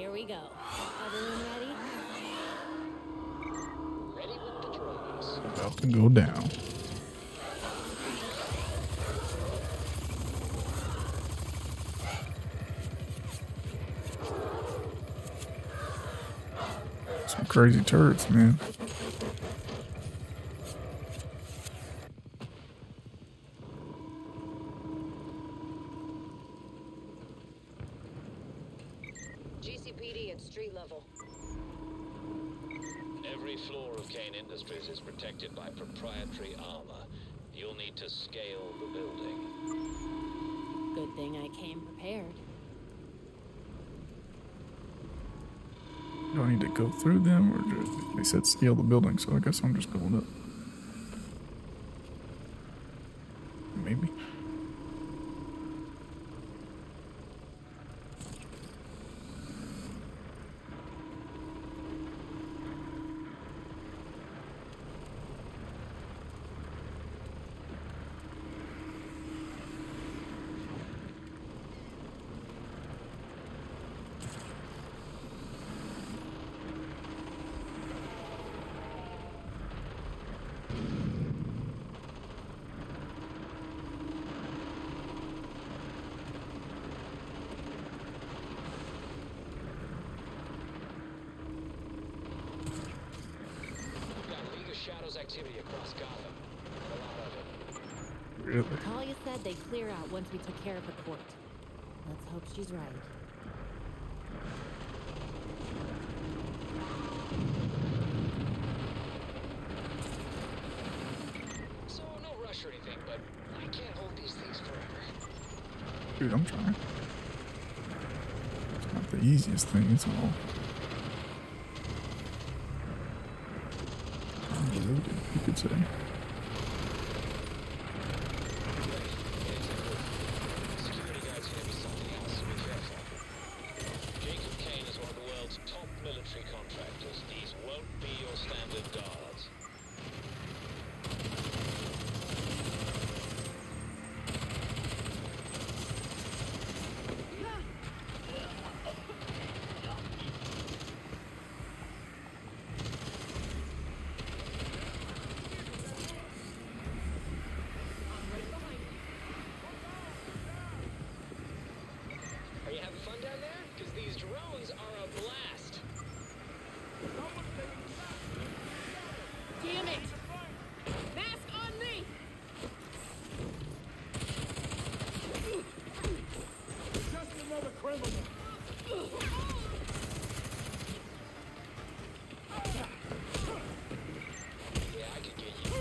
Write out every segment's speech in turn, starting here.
Here we go. Everyone ready? Ready with the drones. About to go down. Some crazy turrets, man. GCPD at street level. Every floor of Kane Industries is protected by proprietary armor. You'll need to scale the building. Good thing I came prepared. Do I need to go through them, or they said scale the building, so I guess I'm just going up. Maybe. Shadows activity across Gotham. A lot of it. Really? Talia said they'd clear out once we took care of the court. Let's hope she's right. So, no rush or anything, but I can't hold these things forever. Dude, I'm trying. It's not the easiest thing, it's all. You could say. Security guards are gonna be something else, so be careful. Jacob Kane is one of the world's top military contractors. These won't be your standard guards. Are you having fun down there? Because these drones are a blast. Damn it! Mask on me! Just another criminal. Yeah, I could get you.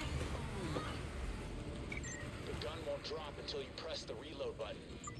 The gun won't drop until you press the reload button.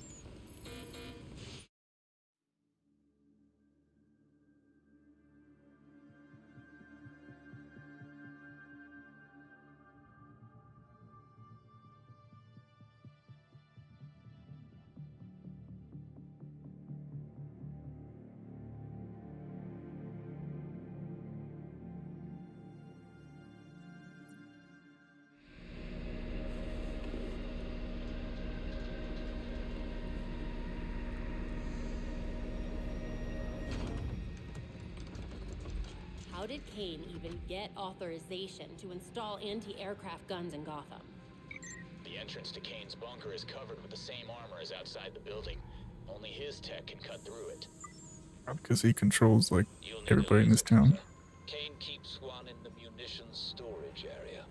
How did Kane even get authorization to install anti-aircraft guns in Gotham? The entrance to Kane's bunker is covered with the same armor as outside the building. Only his tech can cut through it. Because he controls, like, You'll need everybody a in this laser town. cutter. Kane keeps one in the munitions storage area.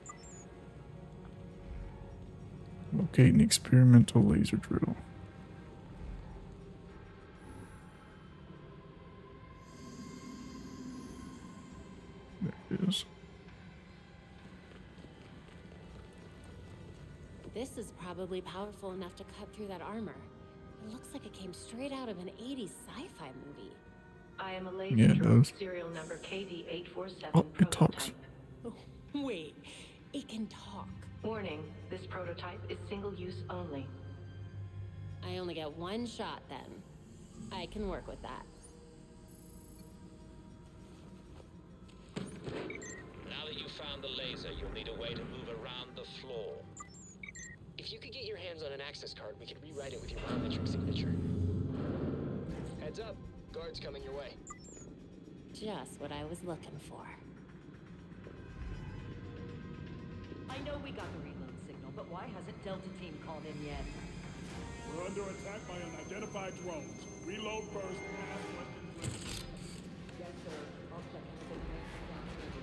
Locate an experimental laser drill. There it is. This is probably powerful enough to cut through that armor. It looks like it came straight out of an 80s sci-fi movie. I am a laser Yeah, it drone, does. serial number KD847 Oh, it talks. prototype. Oh, wait, it can talk. Warning, this prototype is single-use only. I only get one shot then. I can work with that. Now that you've found the laser, you'll need a way to move around the floor. If you could get your hands on an access card, we could rewrite it with your biometric signature. Heads up, guards coming your way. Just what I was looking for. I know we got the reload signal, but why hasn't Delta Team called in yet? We're under attack by unidentified drones. Reload first, ask questions later. Yes, sir. I'll check anything down here.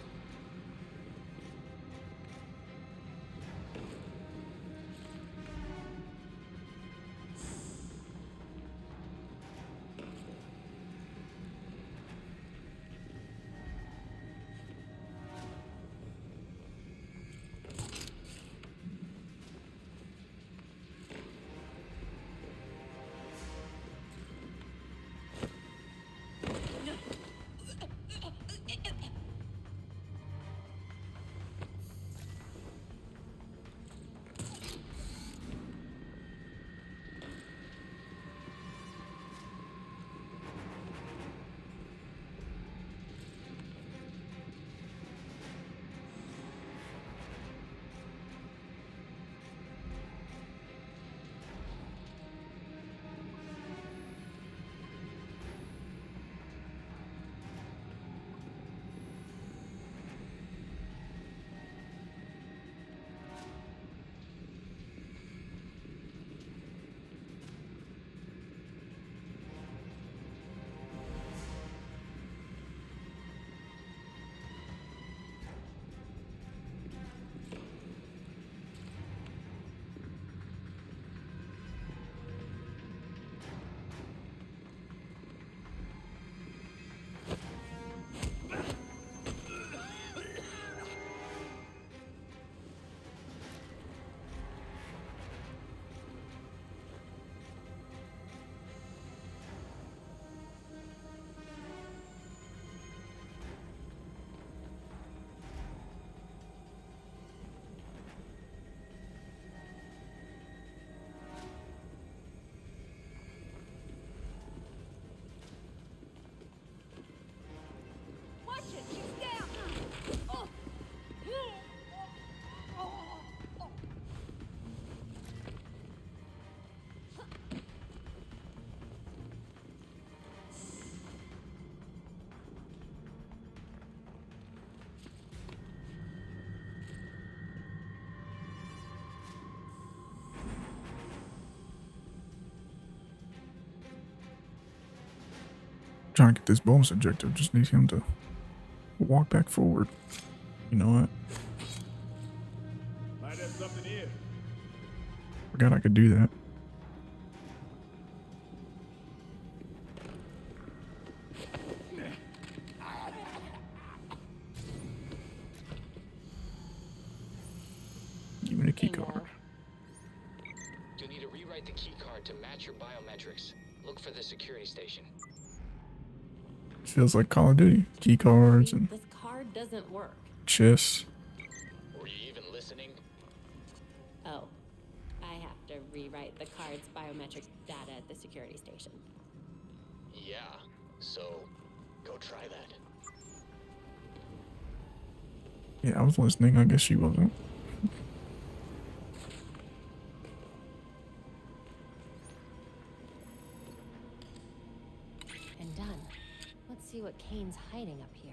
Trying to get this bonus objective. Just need him to walk back forward. You know what? Might have something here. Forgot I could do that. Give me the key card. You'll need to rewrite the key card to match your biometrics. Look for the security station. Feels like Call of Duty. Key cards and This card doesn't work. chess. Were you even listening? Oh, I have to rewrite the card's biometric data at the security station. Yeah, so go try that. Yeah, I was listening. I guess she wasn't. And done. Let's see what Kane's hiding up here.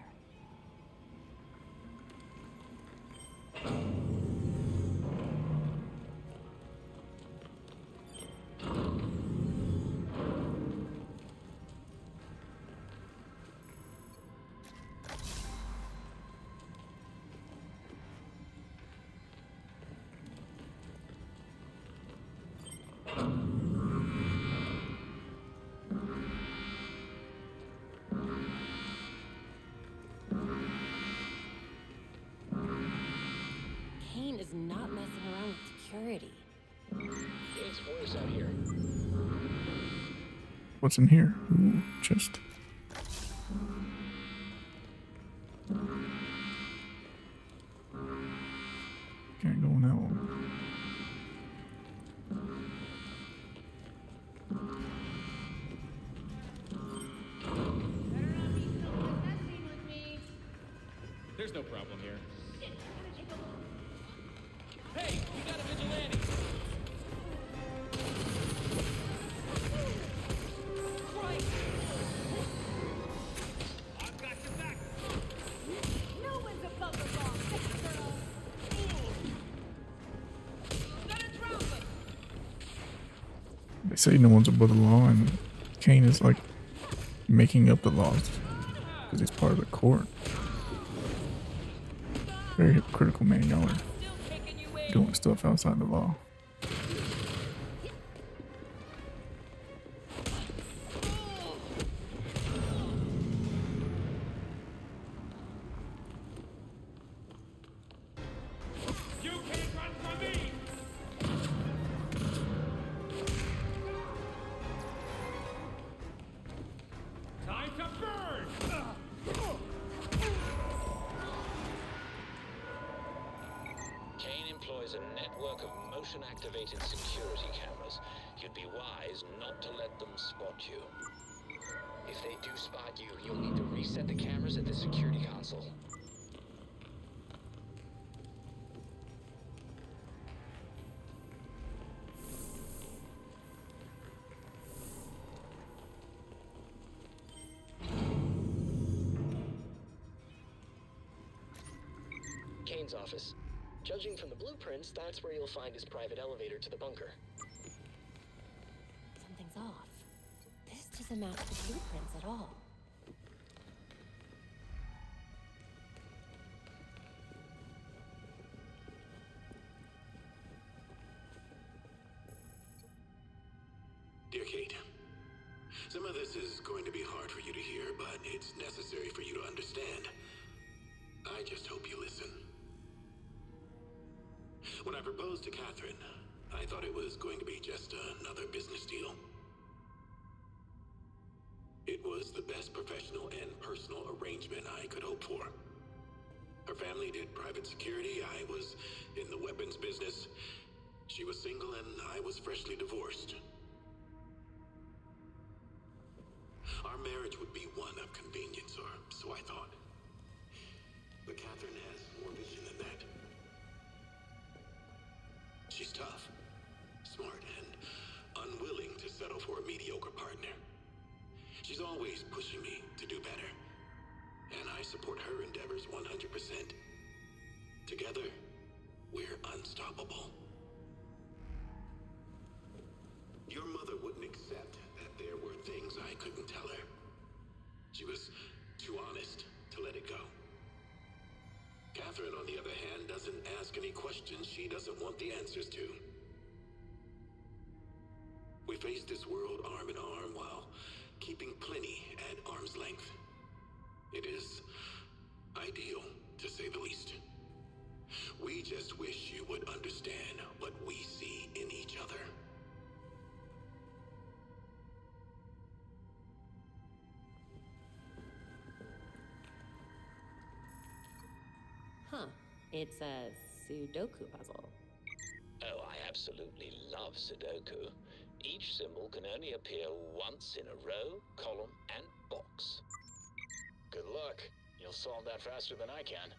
Kane is not messing around with security. It's worse out here. What's in here? Ooh, chest. Can't go in that one. There's no problem here. Hey, we got a vigilante! Christ! They say no one's above the law, and Kane is like making up the laws because he's part of the court. Very hypocritical, man. Y'all are doing stuff outside the law. Activated security cameras. You'd be wise not to let them spot you. If they do spot you, you'll need to reset the cameras at the security console. Kane's office. Judging from the blueprints, that's where you'll find his private elevator to the bunker. Something's off. This doesn't match the blueprints at all. Dear Kate, some of this is going to be hard for you to hear, but it's necessary for you to understand. I just hope you listen. When I proposed to Catherine, I thought it was going to be just another business deal. It was the best professional and personal arrangement I could hope for. Her family did private security, I was in the weapons business. She was single and I was freshly divorced. Our marriage would be one of convenience, or so I thought. But Catherine has more vision than that. She's tough, smart, and unwilling to settle for a mediocre partner. She's always pushing me to do better, and I support her endeavors 100%. Together, we're unstoppable. Your mother wouldn't accept that there were things I couldn't tell her. She was too honest to let it go. Catherine, on the other hand, doesn't ask any questions she doesn't want the answers to. We face this world arm in arm while keeping plenty at arm's length. It is ideal, to say the least. We just wish you would understand what we see in each other. Huh. It's a Sudoku puzzle. Oh, I absolutely love Sudoku. Each symbol can only appear once in a row, column, and box. Good luck. You'll solve that faster than I can.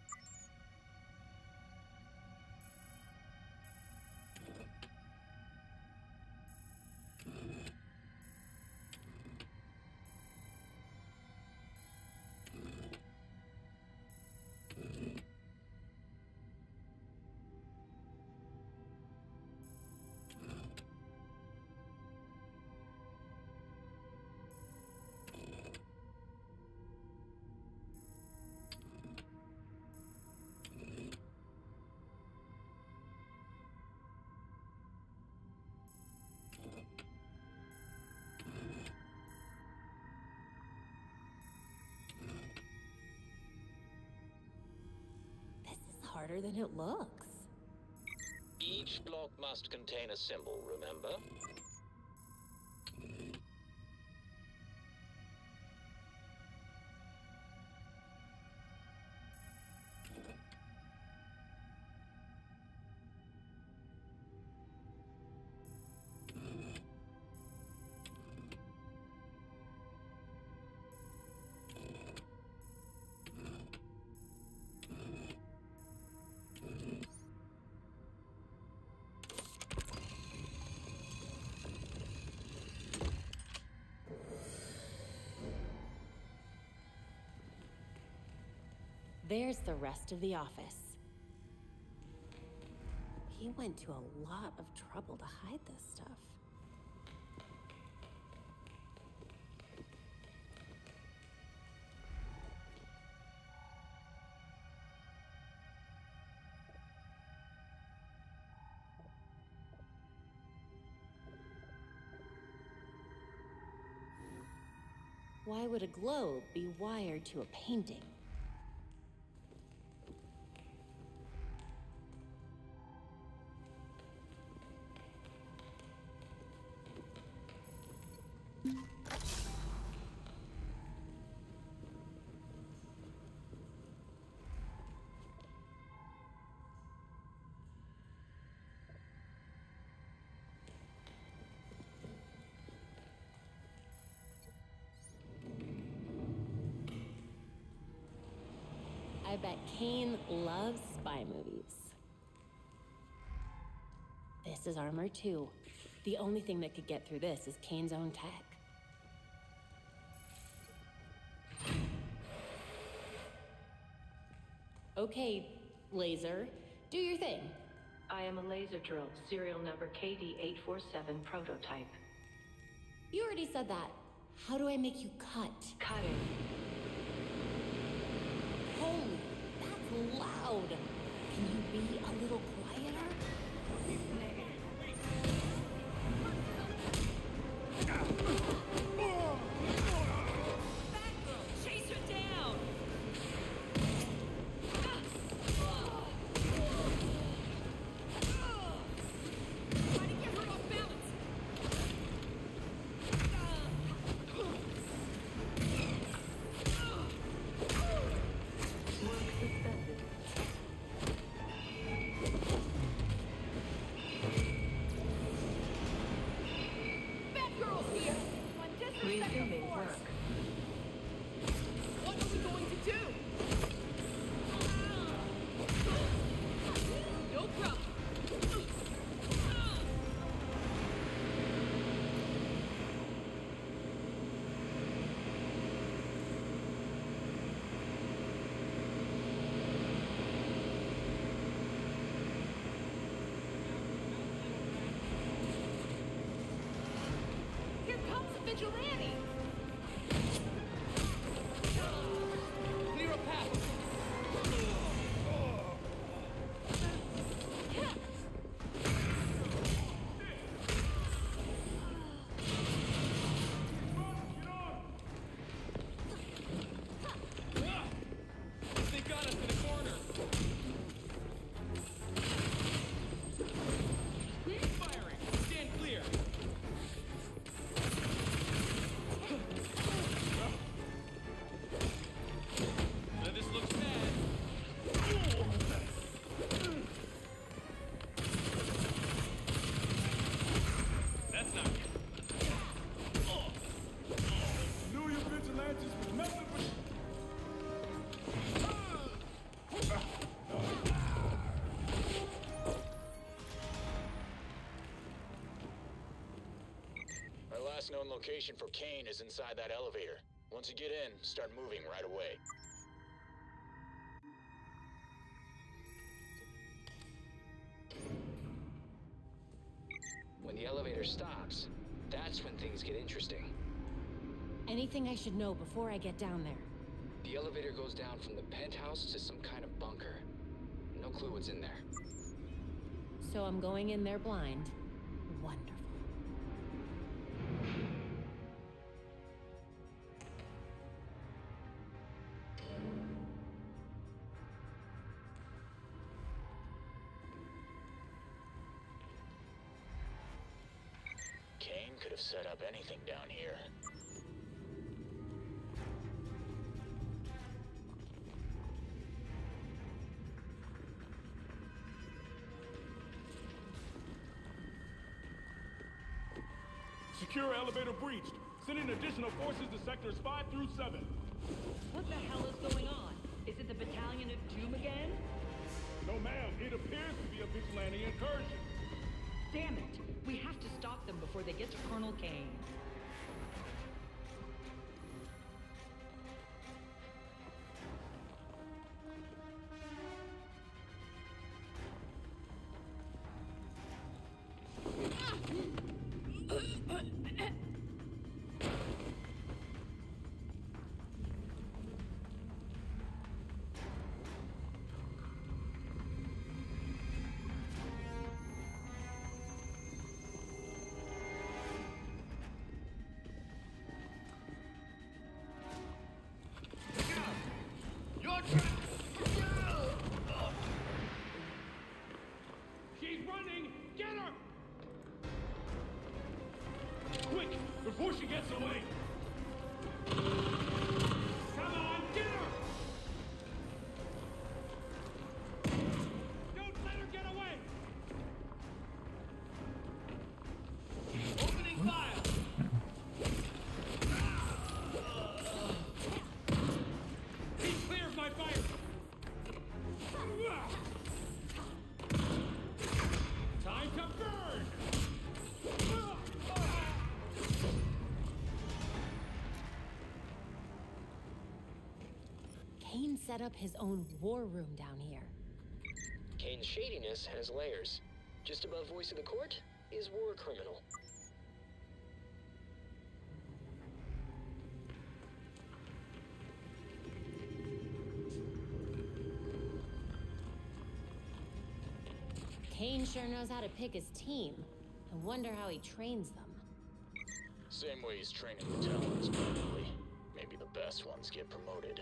Harder than it looks. Each block must contain a symbol, remember? There's the rest of the office. He went to a lot of trouble to hide this stuff. Why would a globe be wired to a painting? I bet Kane loves spy movies. This is armor too. The only thing that could get through this is Kane's own tech. Okay, laser, do your thing. I am a laser drill, serial number KD847 prototype. You already said that. How do I make you cut? Cutting. Holy, that's loud. Can you be a little quieter? Batgirl, chase her down! Try to get her off balance! Work suspended. Batgirl's here! Resuming work. What are we going to do? No problem. Here comes a vigilante! Clear a path. They got us in a corner. Firing. Stand clear. Now this looks bad. That's not good. Knew you vigilantes was nothing but... Our last known location for Kane is inside that elevator. Once you get in, start moving right away. When the elevator stops, that's when things get interesting. Anything I should know before I get down there? The elevator goes down from the penthouse to some kind of bunker. No clue what's in there. So I'm going in there blind. Wonderful. Kane could have set up anything down here. Secure elevator breached. Sending additional forces to sectors 5 through 7. What the hell is going on? Is it the Battalion of Doom again? No, ma'am. It appears to be a vigilante incursion. Damn it! We have to stop them before they get to Colonel Kane. gets away. Come on, get her! Don't let her get away! Opening fire! He's clear of my fire! Time to burn! Kane set up his own war room down here. Kane's shadiness has layers. Just above voice of the court is war criminal. Kane sure knows how to pick his team. I wonder how he trains them. Same way he's training the talents, probably. Maybe the best ones get promoted.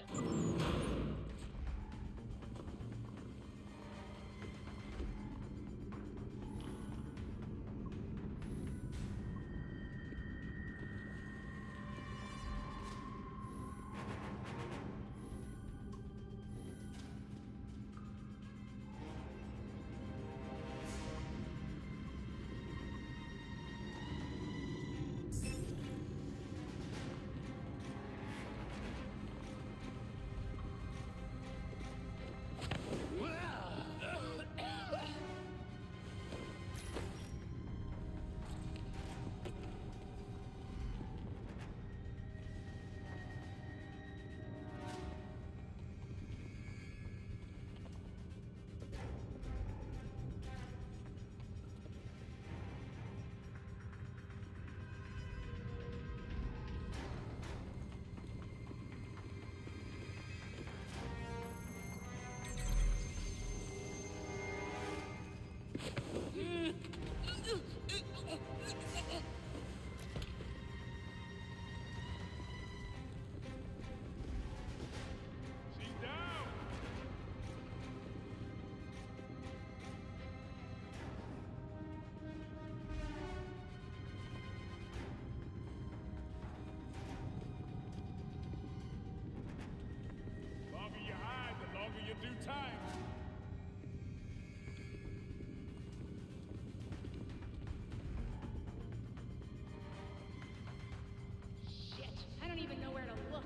She's down! The longer you hide, the longer you do time. Shit, I don't even know where to look.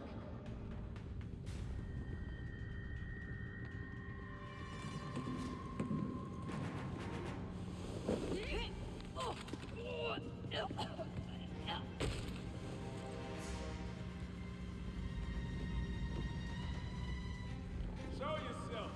Show yourself.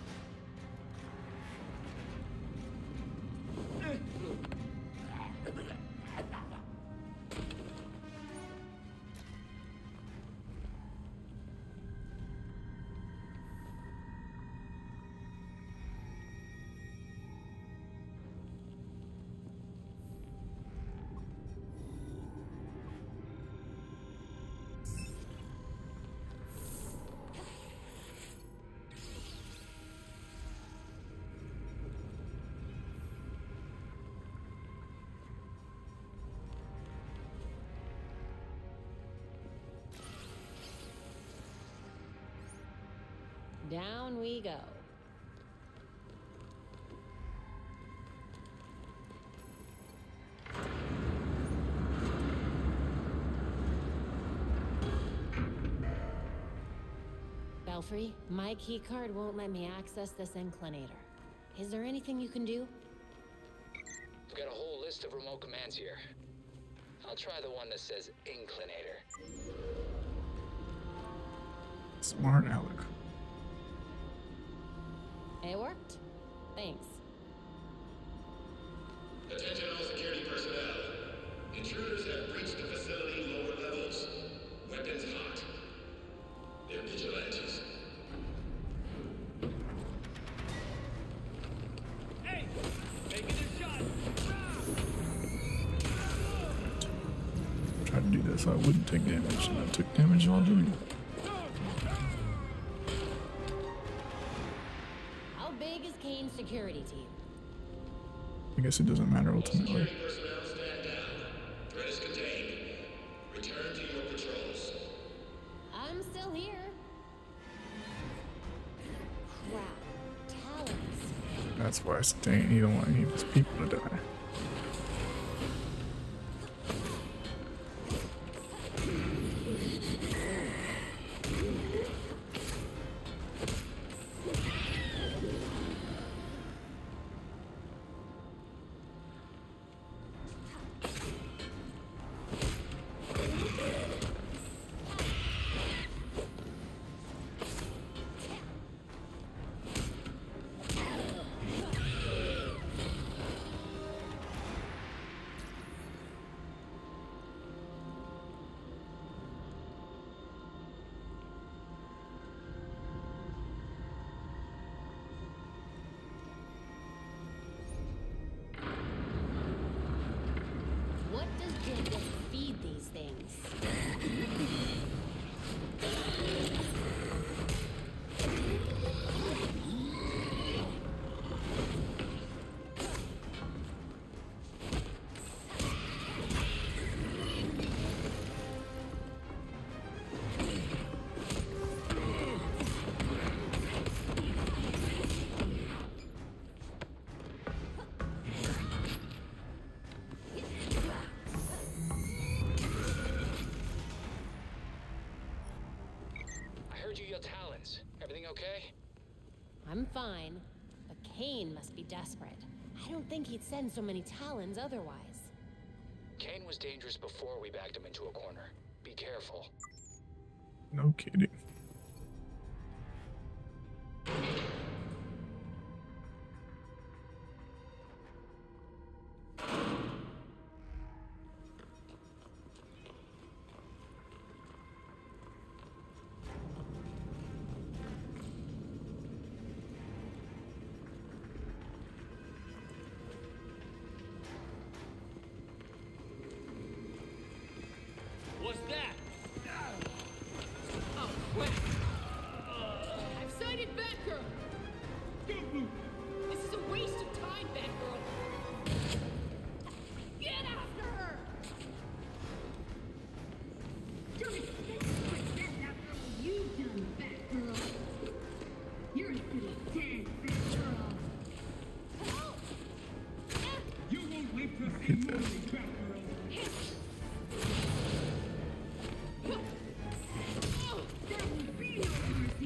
Down we go. Belfry, my keycard won't let me access this inclinator. Is there anything you can do? We've got a whole list of remote commands here. I'll try the one that says inclinator. Smart Alec. It worked. Thanks. Attention all security personnel. Intruders have breached the facility lower levels. Weapons hot. They're vigilantes. Hey! Taking a shot! Tried to do that so I wouldn't take damage, and I took damage while doing it. How big is Kane's security team? I guess it doesn't matter ultimately. Security personnel stand down. Threat is contained. I'm still here. Crap. Talons. That's why it's staying. He don't want any of his people to die. What does Jacob feed these things? Talons. Everything okay? I'm fine, but Kane must be desperate. I don't think he'd send so many Talons otherwise. Kane was dangerous before we backed him into a corner. Be careful. No kidding. What's that? Oh, crap! I've sighted Batgirl! This is a waste of time, Batgirl! Get after her! Don't expect to put that after all you've done, Batgirl! You're as good as dead, Batgirl! You won't live to see morning, Batgirl. There will be no mercy!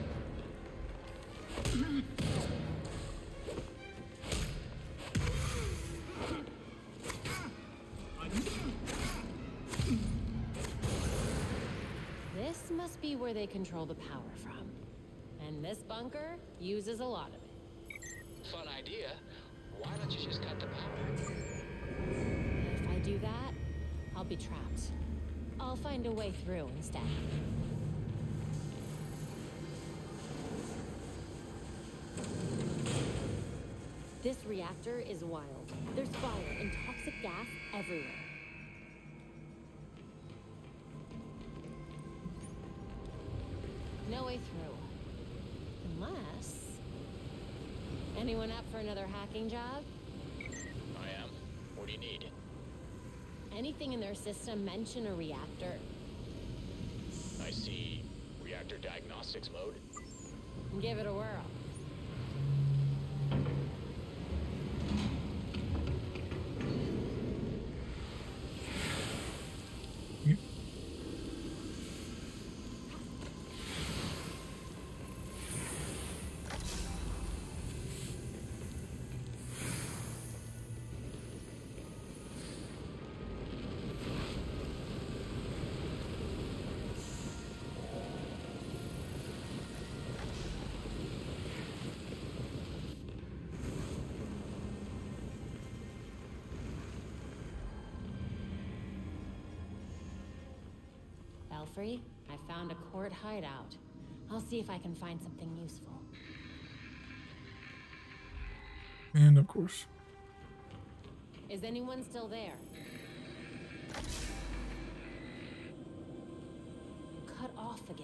This must be where they control the power from. And this bunker uses a lot of it. Fun idea. Why don't you just cut the power? If I do that, I'll be trapped. I'll find a way through instead. This reactor is wild. There's fire and toxic gas everywhere. No way through. Unless... Anyone up for another hacking job? I am. What do you need? Anything in their system mention a reactor? I see reactor diagnostics mode. Give it a whirl. Belfry, I found a court hideout. I'll see if I can find something useful. And of course. Is anyone still there? Cut off again.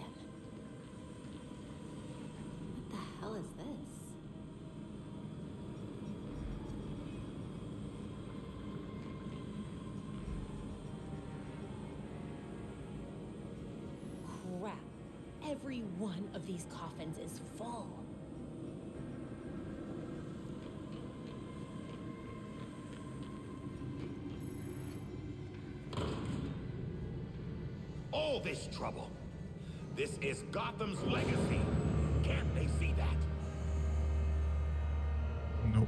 What the hell is this? Crap. Every one of these coffins is full. All this trouble. This is Gotham's legacy. Can't they see that? Nope.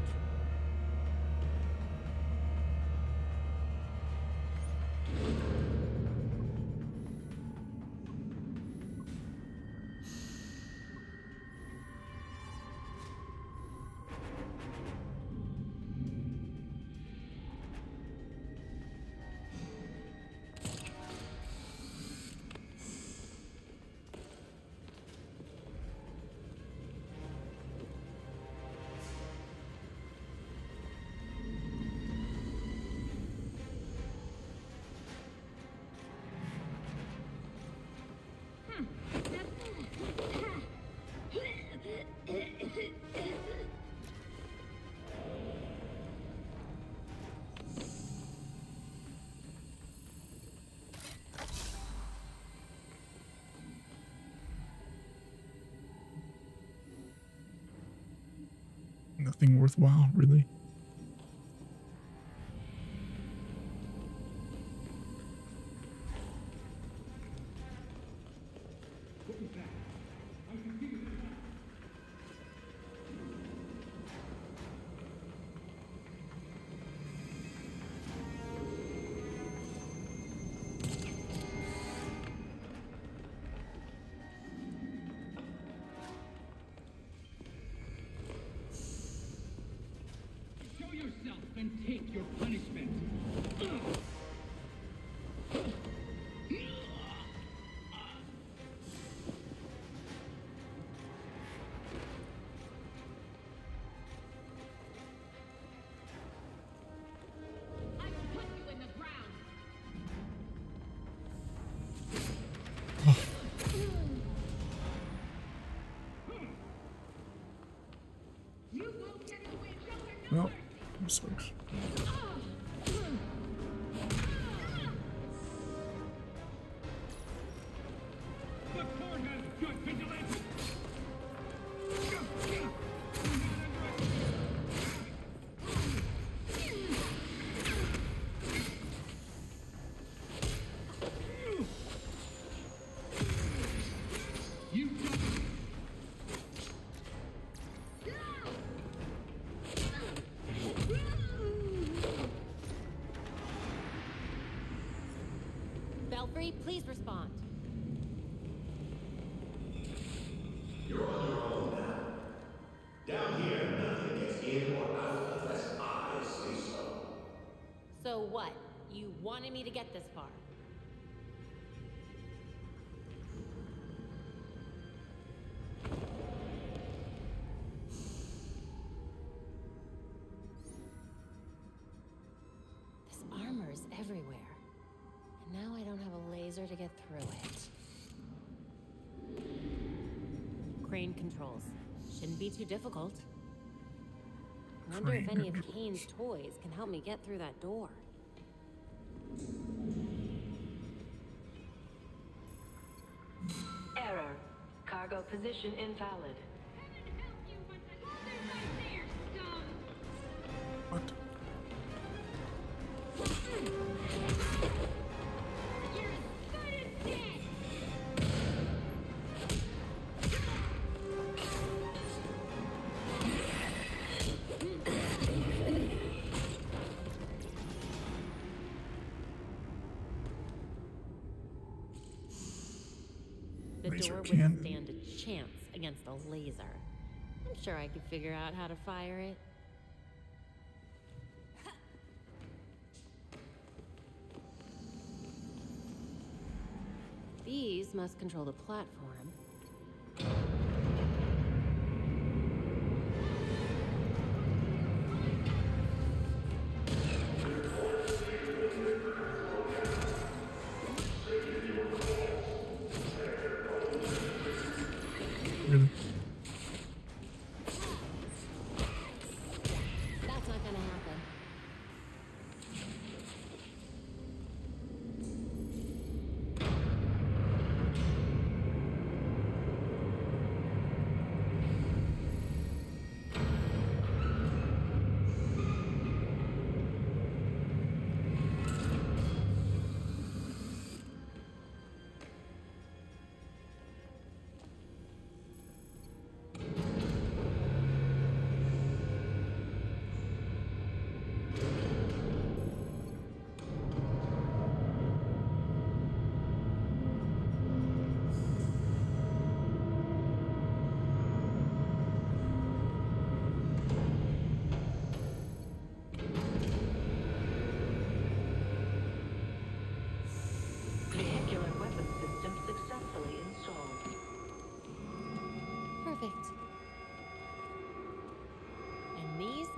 Nothing worthwhile, really. And take your punishment. I will put you in the ground. You won't get away from it. Well, this sucks. The court has good vigilance. You don't. Belfry, please respond. Down here, nothing gets in or out unless I say so. So what? You wanted me to get this far? This armor's everywhere. And now I don't have a laser to get through it. Crane controls. Shouldn't be too difficult. Wonder if any of Kane's toys can help me get through that door. Error. Cargo position invalid. Heaven help you, but the they're right there, scum. What? You're as good as dead. The Laser door cannon. wouldn't stand a chance against a laser. I'm sure I could figure out how to fire it. These must control the platform. Really? That's not gonna happen.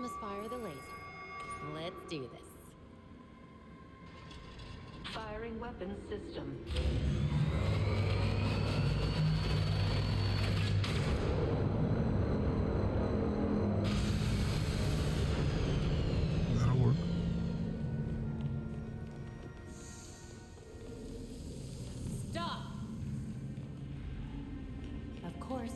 just fire the laser. Let's do this. Firing weapons system. That'll work. Stop! Of course.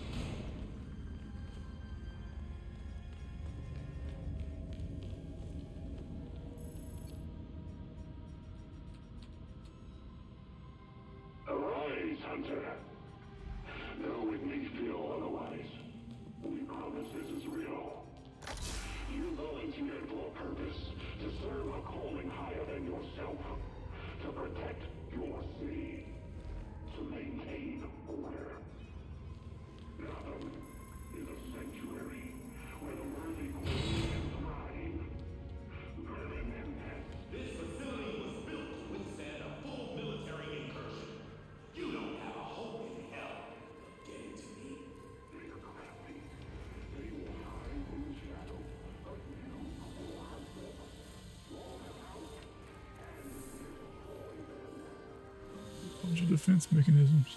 Arise, Hunter. Though it may feel otherwise, we promise this is real. You volunteered for a purpose, to serve a calling higher than yourself, to protect your city, to maintain order. Gotham is a sanctuary where the worthy queen can thrive. Vermin and pests. This facility was built to withstand a full military incursion. You don't have a hope in hell of getting to me. They are crafty. They will hide in the shadows, but you will hunt them. Draw them out and destroy them. Bunch of defense mechanisms.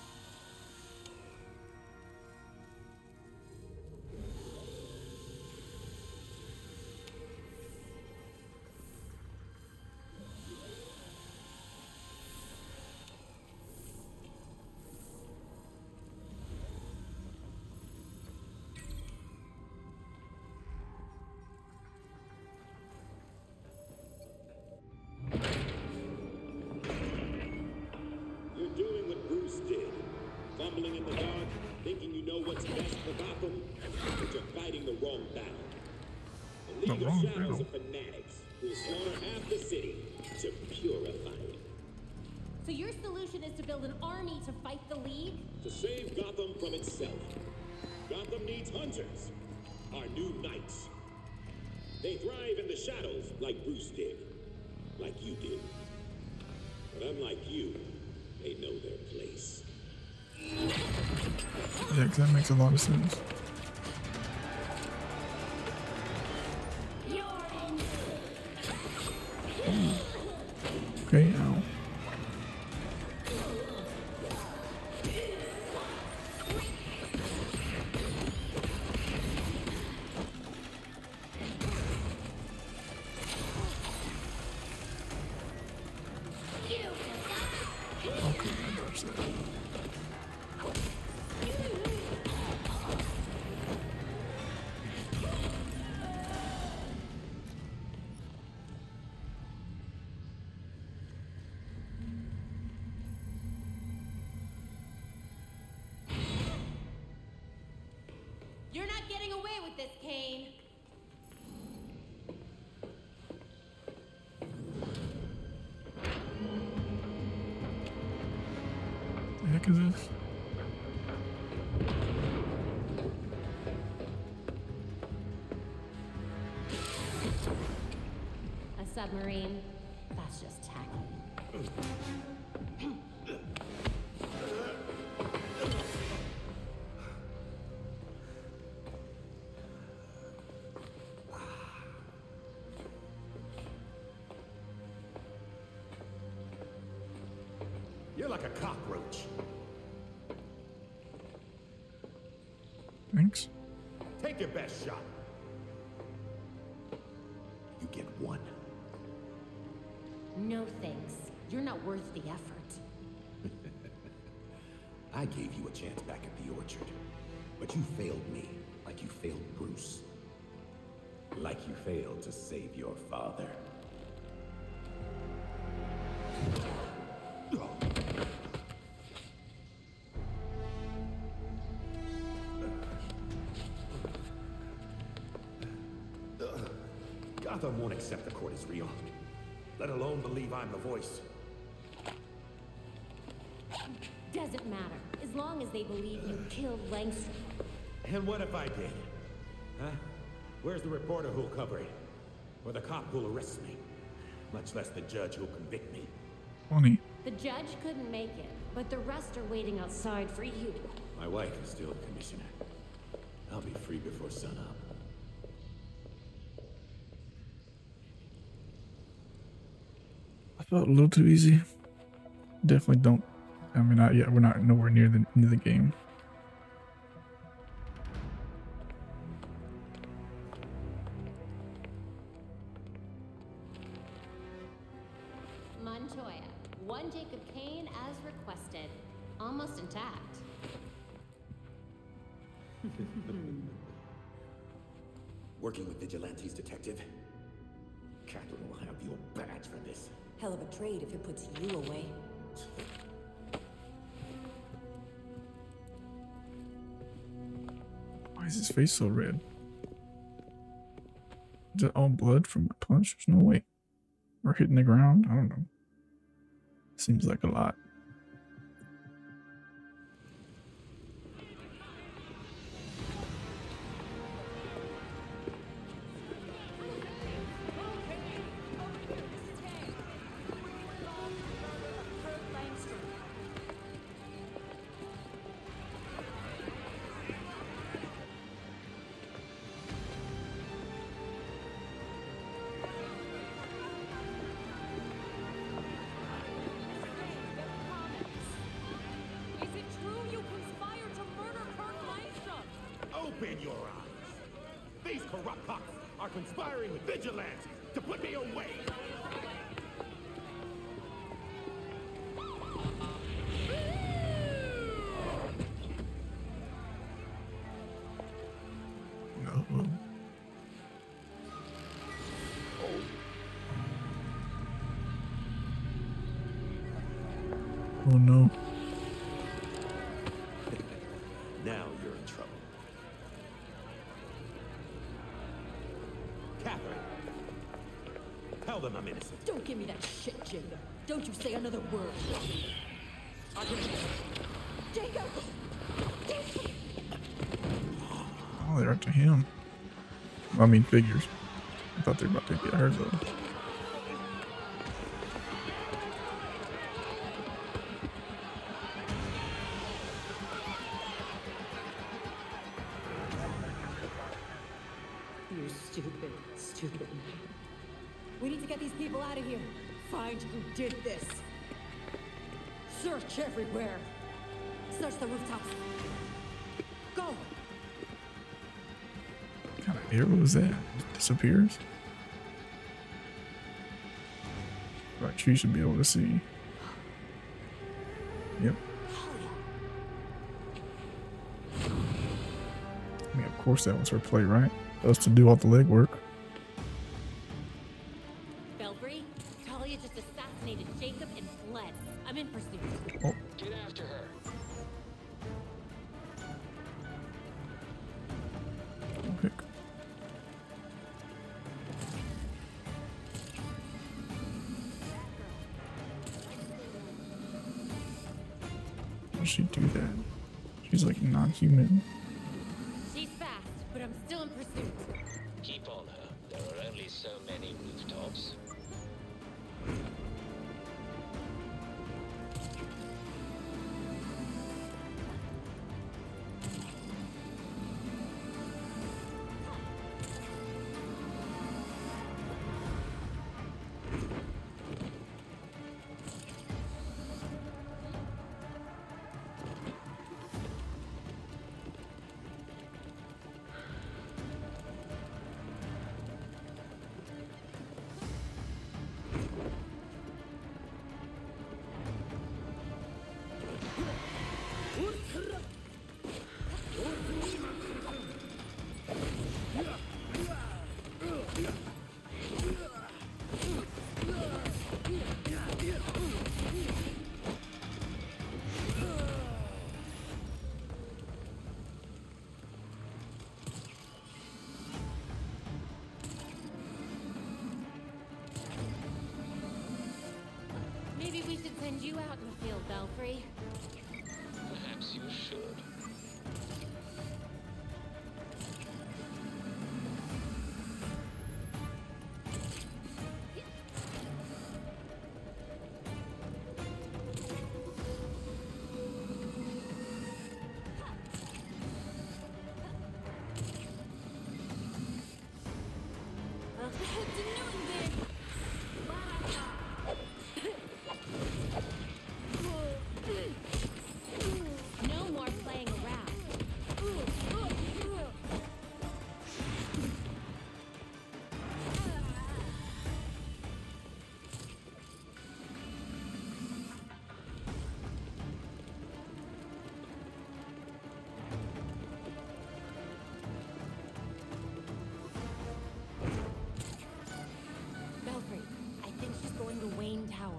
You're doing what Ruse did. Fumbling in the dark, thinking you know what's best for Gotham, but you're fighting the wrong battle. A league of shadows of fanatics who will slaughter half the city to purify it. So your solution is to build an army to fight the League? To save Gotham from itself. Gotham needs hunters, our new knights. They thrive in the shadows like Bruce did, like you did. But unlike you, they know their place. Yeah, 'cause that makes a lot of sense. Okay, ow. Okay, I dodged that. You're not getting away with this, Kane. The heck is this? A submarine? That's just tacky. You're like a cockroach. Thanks. Take your best shot. You get one. No thanks. You're not worth the effort. I gave you a chance back at the orchard, but you failed me like you failed Bruce. Like you failed to save your father. Gotham won't accept the court as real, let alone believe I'm the voice. Doesn't matter, as long as they believe you killed Langstrom. And what if I did? Huh? Where's the reporter who'll cover it? Or the cop who'll arrest me? Much less the judge who'll convict me. Funny. The judge couldn't make it, but the rest are waiting outside for you. My wife is still the commissioner. I'll be free before sunup. Felt a little too easy. Definitely don't. I mean, not yet. We're not nowhere near the end of the game. Montoya, one Jacob Kane as requested. Almost intact. Working with vigilantes, detective. Catherine will have your badge for this. Hell of a trade if it puts you away. Why is his face so red? Is it all blood from a punch? There's no way. Or hitting the ground? I don't know. Seems like a lot. Open your eyes. These corrupt cops are conspiring with vigilantes to put me away. No. Oh no. Now you're in trouble. Catherine, tell them I'm innocent. Don't give me that shit, Jacob. Don't you say another word. Jacob! Jacob! Oh, they're up to him. I mean, figures. I thought they were about to get her though. You stupid, stupid man. We need to get these people out of here. Find who did this. Search everywhere. Search the rooftops. Go! What kind of arrow is that? It disappears? Right, you should be able to see. Yep. I mean, of course that was her play, right? Us to do all the legwork. Belfry, Talia just assassinated Jacob and fled. I'm in pursuit. Oh. Get after her. Okay. How does she do that? She's like non-human. She's fast, but I'm still in pursuit. Keep on her. There are only so many rooftops. Maybe we should send you out in the field, Belfry. Perhaps you should. going to Wayne Tower.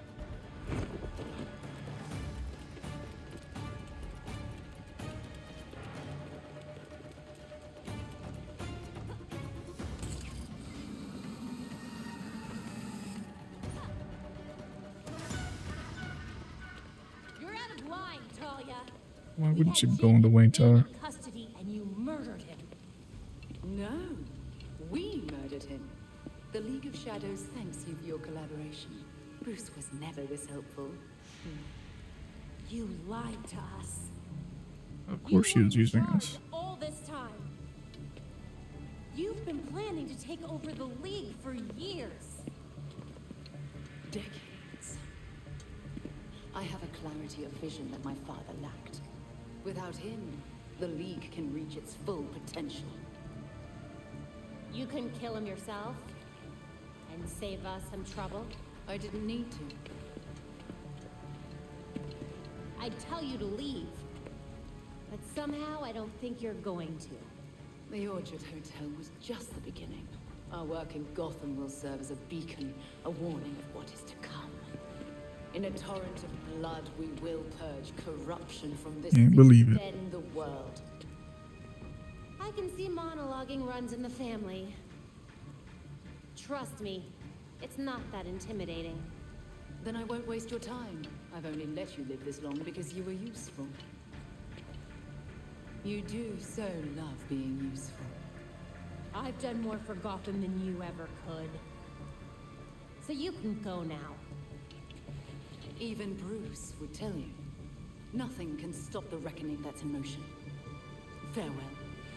You're out of line, Talia. Why wouldn't you go in the Wayne Tower? Custody and you murdered him. No, we murdered him. The League of Shadows thanks you for your collaboration. Bruce was never this helpful. You lied to us. Of course she was using us. All this time. You've been planning to take over the League for years. Decades. I have a clarity of vision that my father lacked. Without him, the League can reach its full potential. You couldn't kill him yourself? And save us some trouble? I didn't need to. I'd tell you to leave. But somehow I don't think you're going to. The Orchard Hotel was just the beginning. Our work in Gotham will serve as a beacon, a warning of what is to come. In a torrent of blood, we will purge corruption from this Can't believe it. then the world. I can see monologuing runs in the family. Trust me, it's not that intimidating. Then I won't waste your time. I've only let you live this long because you were useful. You do so love being useful. I've done more for Gotham than you ever could. So you can go now. Even Bruce would tell you. Nothing can stop the reckoning that's in motion. Farewell.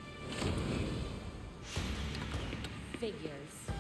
Figures.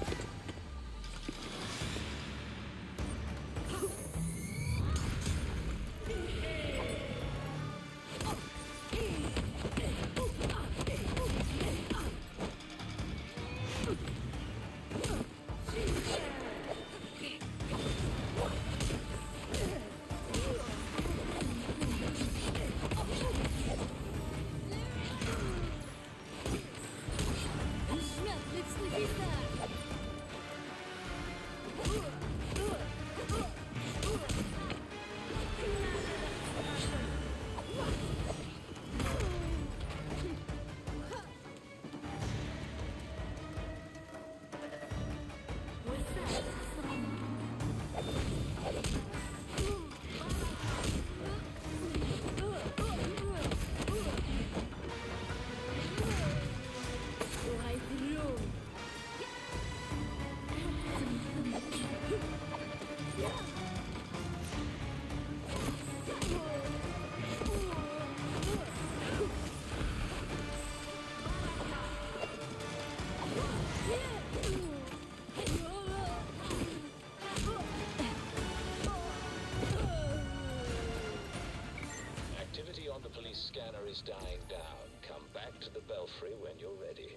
Scanner is dying down. Come back to the belfry when you're ready.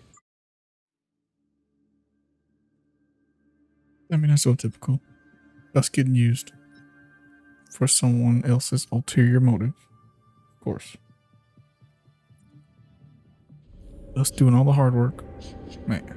I mean, that's so typical. Us getting used for someone else's ulterior motive. Of course. Us doing all the hard work. Man.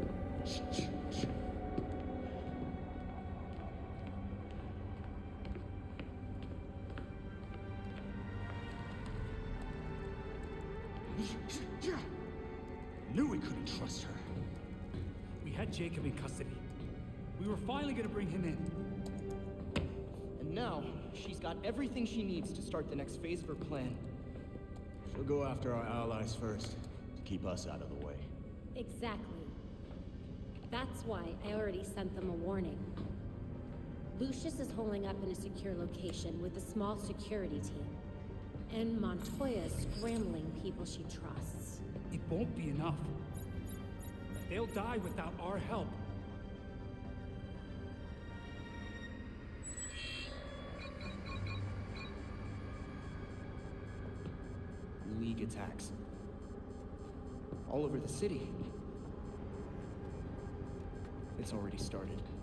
Knew we couldn't trust her. We had Jacob in custody. We were finally gonna bring him in. And now, she's got everything she needs to start the next phase of her plan. She'll go after our allies first, to keep us out of the way. Exactly. That's why I already sent them a warning. Lucius is holding up in a secure location with a small security team. And Montoya is scrambling people she trusts. It won't be enough. They'll die without our help. League attacks. All over the city. It's already started.